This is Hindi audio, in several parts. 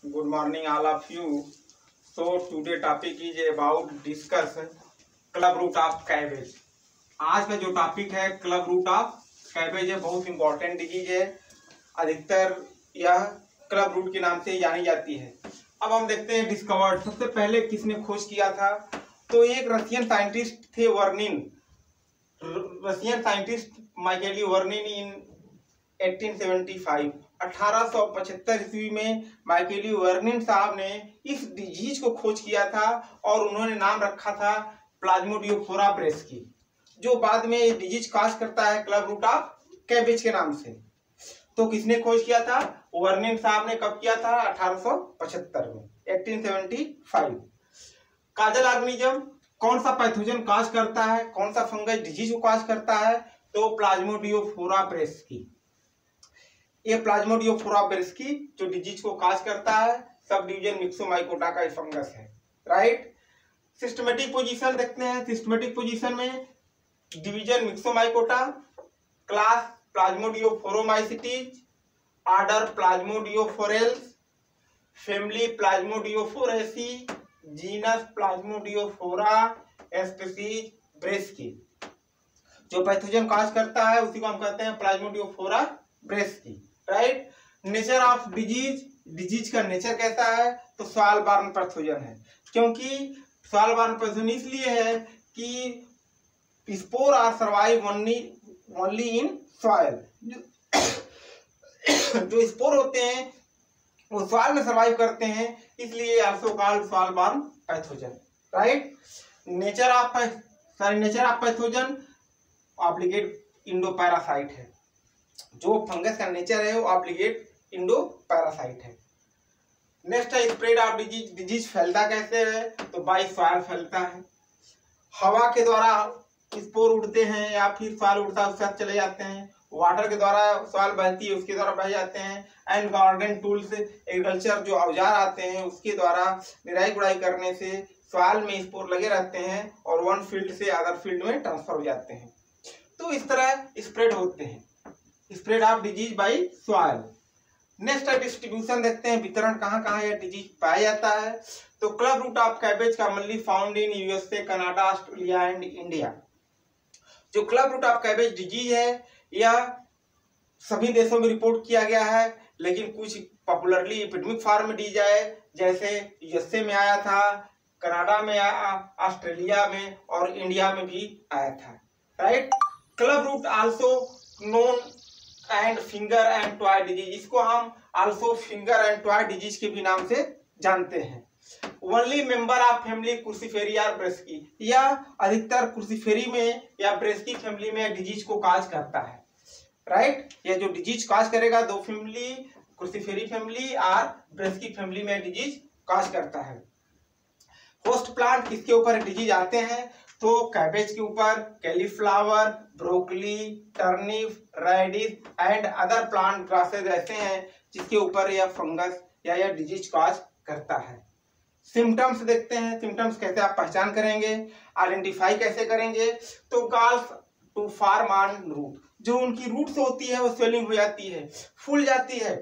Good morning, all of you. So today topic is about discuss club root of cabbage. आज का जो टॉपिक है क्लब रूट ऑफ कैबेज है, बहुत इंपॉर्टेंट डिजीज है। अधिकतर यह क्लब रूट के नाम से जानी जाती है। अब हम देखते हैं डिस्कवर्ड सबसे पहले किसने खोज किया था। तो एक रशियन साइंटिस्ट थे वर्निन, रशियन साइंटिस्ट माइकेली वर्निन इन 1875 ईस्वी में माइकेली वर्निन साहब ने इस डिजीज को खोज किया था और उन्होंने नाम रखा था प्लाज्मोडियोफोरा ब्रेस्की, जो बाद में ये डिजीज काज करता है क्लब रूट ऑफ कैबेज के नाम से। तो किसने खोज किया था? वर्निन साहब ने। कब किया था? 1875 में, 1875। काजल ऑर्गेनिज्म कौन सा पैथोजन काज करता है, कौन सा फंगस डिजीज को काज करता है? तो प्लाज्मोडियोफोरा ब्रेस्की। ये प्लाज्मोडियोफोरा ब्रेस्की जो डिजीज को काज करता है, सब डिवीजन मिक्सोमाइकोटा का फंगस है। राइट। सिस्टमेटिक पोजीशन देखते हैं। सिस्टमेटिक पोजीशन में division myxomycota, class plasmodiophoromycetes, order plasmodiophorales, family plasmodiophoraceae, genus plasmodiophora, species brassicae. जो पैथोजन काज करता है उसी को हम कहते हैं plasmodiophora brassicae. Right. Nature of disease, disease का नेचर कैसा है? तो सॉइल बॉर्न पैथोजन है। क्योंकि सॉइल बॉर्न पैथोजन इसलिए है कि spore are survive only in soil. जो स्पोर होते हैं वो सॉइल में सर्वाइव करते हैं, इसलिए also called soil borne pathogen. Right. Nature of pathogen obligate endoparasite है। जो फंगस का नेचर है वो ऑब्लिगेट इंडोपैरासाइट है। नेक्स्ट है स्प्रेड ऑफ डिजीज। डिजीज फैलता कैसे है? तो बाय सॉइल फैलता है। हवा के द्वारा स्पोर उड़ते हैं या फिर सॉइल उड़ता है उसके साथ चले जाते हैं। वाटर के द्वारा सॉइल बहती है उसके द्वारा बह जाते हैं। एंड गार्डन टूल्स, एग्रीकल्चर जो औजार आते हैं उसके द्वारा निराई गुड़ाई करने से सॉइल में स्पोर लगे रहते हैं और वन फील्ड से अदर फील्ड में ट्रांसफर हो जाते हैं। तो इस तरह स्प्रेड होते हैं, spread of disease by soil. Next है डिस्ट्रीब्यूशन देखते हैं, वितरण कहाँ कहाँ यह डिजीज पाया जाता है। तो club root of cabbage commonly found in USA, Canada, Australia and India. जो club root of cabbage disease है यह सभी देशों में रिपोर्ट किया गया है, लेकिन कुछ पॉपुलरली एपिडेमिक फॉर्म में डिजीज है, जैसे यूएसए में आया था, कनाडा में आया, ऑस्ट्रेलिया में और इंडिया में भी आया था। Right. Club root also known and finger and toe disease, इसको हम also finger and toe disease के भी नाम से जानते हैं। Only member of family cruciferae और ब्रेस्की, या अधिकतर क्रूसीफेरी में या ब्रेस्की फैमिली में डिजीज को काज करता है। राइट। ये जो डिजीज काज करेगा, दो फैमिली, क्रूसीफेरी फैमिली और ब्रेस्की फैमिली में डिजीज काज करता है। होस्ट प्लांट किसके ऊपर डिजीज आते हैं? तो कैबेज के ऊपर, cauliflower, broccoli, turnip, radish and other plant grasses ऐसे हैं जिसके ऊपर यह फंगस या यह डिजीज काज करता है। सिम्टम्स देखते हैं। सिम्टम्स कैसे आप पहचान करेंगे, आइडेंटिफाई कैसे करेंगे? तो galls to form on root, जो उनकी रूट से होती है वो स्वेलिंग हो जाती है, फूल जाती है।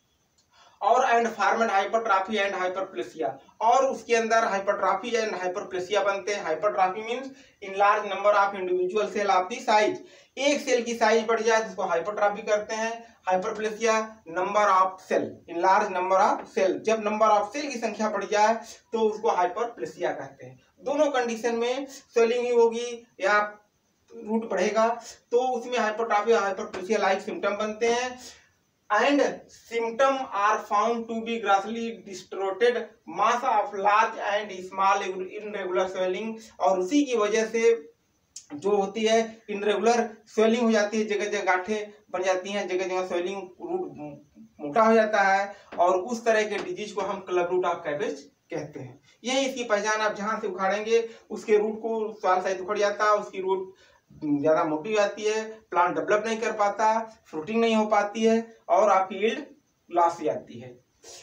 और and formed hypertrophy and hyperplasia, और उसके अंदर हाइपरट्रॉफी एंड हाइपरप्लेसिया बनते हैं। Hypertrophy means in large number of individual cell of the size, एक सेल की साइज बढ़ जाए जिसको हाइपरट्रॉफी करते हैं। Hyperplasia number of cell, in large number of cell, जब नंबर ऑफ सेल की संख्या बढ़ जाए तो उसको हाइपरप्लेसिया कहते हैं। दोनों कंडीशन में स्वेलिंग ही होगी या रूट बढ़ेगा, तो उसमें हाइपरट्रॉफी और हाइपरप्लेसिया लाइक सिम्टम बनते हैं। And symptom are found to be grossly distorted mass of large and small irregular swelling, और उसी की वजह से जो होती है इनरेगुलर स्वेलिंग हो जाती है, जगह जगह गांठें बन जाती हैं, जगह जगह स्वेलिंग, रूट मोटा हो जाता है, और उस तरह के डिजीज को हम क्लब रूट ऑफ कैबेज कहते हैं। यही इसकी पहचान। आप जहां से उखाड़ेंगे उसके रूट को सॉइल साइड उखड़ जाता है, उसकी रूट ज्यादा मोटी हो जाती है, प्लांट डेवलप नहीं कर पाता, फ्रूटिंग नहीं हो पाती है और आपकी यील्ड लॉस हो जाती है।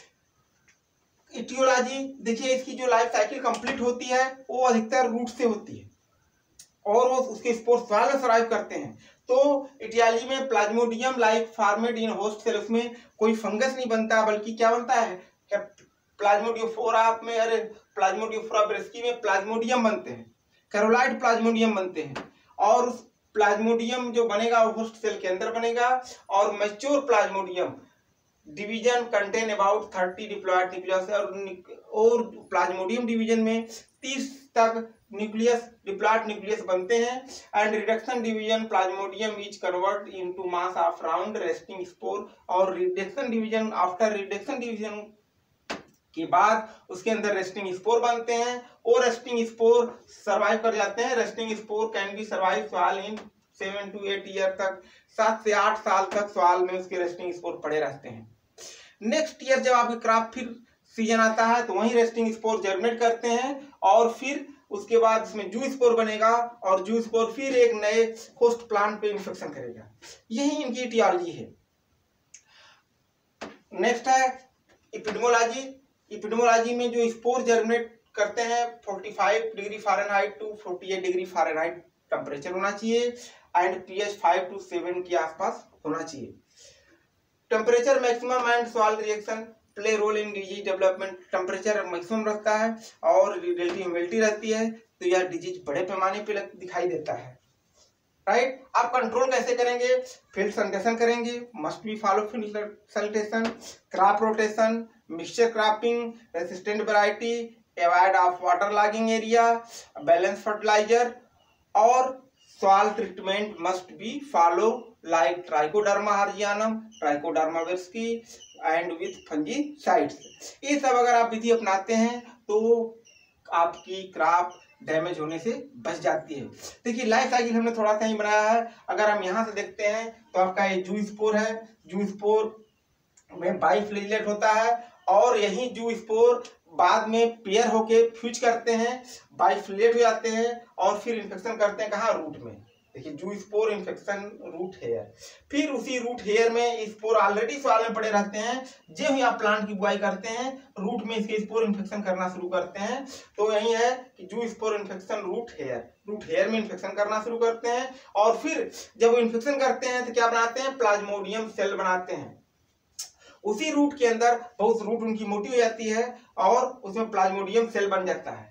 इटियोलॉजी देखिए, इसकी जो लाइफ साइकिल कंप्लीट होती है वो अधिकतर रूट से होती है और वो उसके स्पोर सॉइल में सर्वाइव करते हैं। तो इटियोलॉजी में plasmodium like formed in host cell, उसमें कोई फंगस नहीं बनता बल्कि क्या बनता है, प्लाज्मोडियोफोरा में, अरे प्लाज्मोडियोफोरा ब्रेस्की में प्लाज्मोडियम बनते हैं, कैरोलाइड प्लाज्मोडियम बनते हैं, और उस प्लाज्मोडियम जो बनेगा वो होस्ट सेल के अंदर बनेगा, और mature plasmodium division contain about 30 diploid nucleus, और प्लाज्मोडियम डिवीजन में 30 तक न्यूक्लियस डिप्लॉयड न्यूक्लियस बनते हैं। And reduction division plasmodium is convert into mass of round resting spore, और reduction division, after reduction division के बाद उसके अंदर रेस्टिंग स्पोर बनते हैं, और रेस्टिंग स्पोर सर्वाइव कर जाते हैं। Resting spore can be survive soil in 7 to 8 year तक, 7 से 8 साल तक सॉइल में उसके रेस्टिंग स्पोर पड़े रहते हैं। नेक्स्ट ईयर जब आपके क्रॉप फिर सीजन आता है तो वही रेस्टिंग स्पोर जर्मिनेट करते हैं, और फिर उसके बाद इसमें जू स्पोर बनेगा, और जू स्पोर फिर एक नए होस्ट प्लांट पे इन्फेक्शन करेगा। यही इनकी इटियोलॉजी है। नेक्स्ट है एपिडेमोलॉजी। एपिडेमोलॉजी में जो स्पोर जर्मिनेट करते हैं 45 degree Fahrenheit to 48 degree Fahrenheit temperature होना चाहिए, एंड pH 5 to 7 के आसपास होना चाहिए। Temperature maximum and soil reaction play role in disease development. Temperature maximum रहता है और रिलेटिव ह्यूमिडिटी रहती है, तो यह डिजीज बड़े पैमाने पे दिखाई देता है। राइट, आप कंट्रोल कैसे करेंगे? फील्ड सैनिटेशन करेंगे, must be follow field sanitation, crop rotation, mixture cropping, resistant variety, avoid of water logging area, balance fertiliser, और soil treatment must be follow like trichoderma harzianum, trichoderma वेस्की एंड विथ फंजीसाइड्स। ये सब अगर आप विधि अपनाते हैं तो आपकी क्रॉप डैमेज होने से बच जाती है। देखिए लाइफ साइकिल हमने थोड़ा सा ही बनाया है। अगर हम यहाँ से देखते हैं तो आपका ये जू स्पोर है, जू स्पोर में बाइफ्लेजेलेट होता है, और यही जू स्पोर बाद में पेयर होके फ्यूज करते हैं, बाइफ्लेट हो जाते हैं, और फिर इन्फेक्शन करते हैं कहाँ? रूट में। देखिए जू स्पोर इन्फेक्शन रूट हेयर, फिर उसी रूट हेयर में स्पोर ऑलरेडी सॉइल में पड़े रहते हैं, जो ही आप प्लांट की बुआई करते हैं रूट में इसके स्पोर इन्फेक्शन करना शुरू करते हैं। तो यही है कि zoospore infection root hair में इन्फेक्शन करना शुरू करते हैं, और फिर जब वो इन्फेक्शन करते हैं तो क्या बनाते हैं? प्लाज्मोडियम सेल बनाते हैं। उसी रूट के अंदर बहुत रूट उनकी मोटी हो जाती है, और उसमें प्लाज्मोडियम सेल बन जाता है,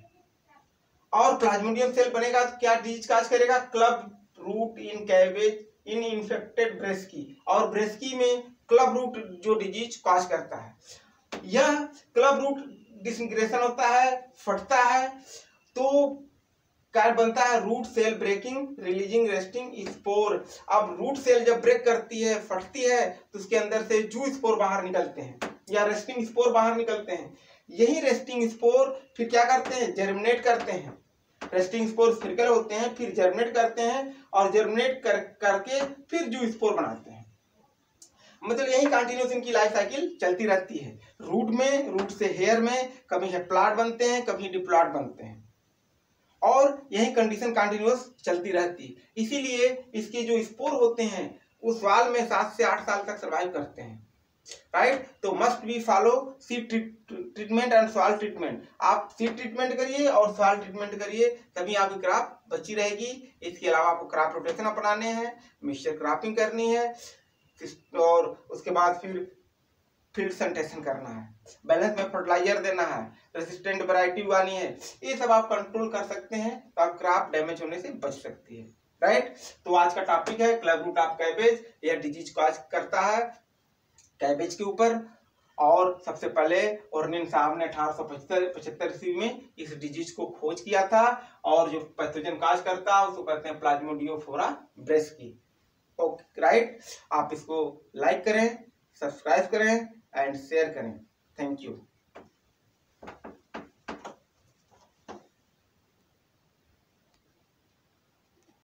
और प्लाज्मोडियम सेल बनेगा तो क्या डिजीज काज करेगा? Club root in cabbage in infected brassicae, और ब्रेस्की में क्लब रूट जो डिजीज काज करता है। यह क्लब रूट डिसइंटीग्रेशन होता है, फटता है, तो क्या बनता है? Root cell breaking releasing resting spore. अब रूट सेल जब ब्रेक करती है, फटती है, तो उसके अंदर से जू स्पोर बाहर निकलते हैं, या रेस्टिंग स्पोर बाहर निकलते हैं। यही रेस्टिंग स्पोर फिर क्या करते हैं? जर्मिनेट करते हैं। रेस्टिंग स्पोर स्फेरिकल होते हैं, फिर जर्मिनेट करते हैं, और जर्मिनेट करके फिर जू स्पोर बनाते हैं। मतलब यही कंटिन्यूस इनकी लाइफ साइकिल चलती रहती है। रूट में, रूट से हेयर में कभी हेप्लॉइड बनते हैं, कभी डिप्लॉइड बनते हैं, और यही कंडीशन कंटिन्यूस चलती रहती है। इसीलिए इसके जो स्पोर होते हैं उस सॉइल में 7 से 8 साल तक सर्वाइव करते हैं। राइट, तो must be follow seed treatment and soil treatment. आप सीड ट्रीटमेंट करिए और सॉइल ट्रीटमेंट करिए, तभी आपकी क्रॉप बची रहेगी। इसके अलावा आपको क्रॉप रोटेशन अपनाने हैं, मिक्सचर क्रॉपिंग करनी है, और उसके बाद फिर फील्ड सैनिटेशन करना है, बैलेंस में फर्टिलाइजर देना है, रेसिस्टेंट वैरायटी उगानी है। ये सब आप कंट्रोल कर सकते हैं, तो आप क्रॉप डैमेज होने से बच सकती है। राइट, तो आज का टॉपिक है क्लब रूट ऑफ कैबेज, यह डिजीज काज करता है कैबेज के ऊपर। और सबसे पहले ओर्निन साहब ने 1875 ईस्वी में इस डिजीज को खोज किया था, और जो पैथोजन काज करता है उसको कहते हैं प्लाज्मोडियोफोरा ब्रेस्की। ओके राइट, आप इसको लाइक करें, सब्सक्राइब करें एंड शेयर करें। Thank you.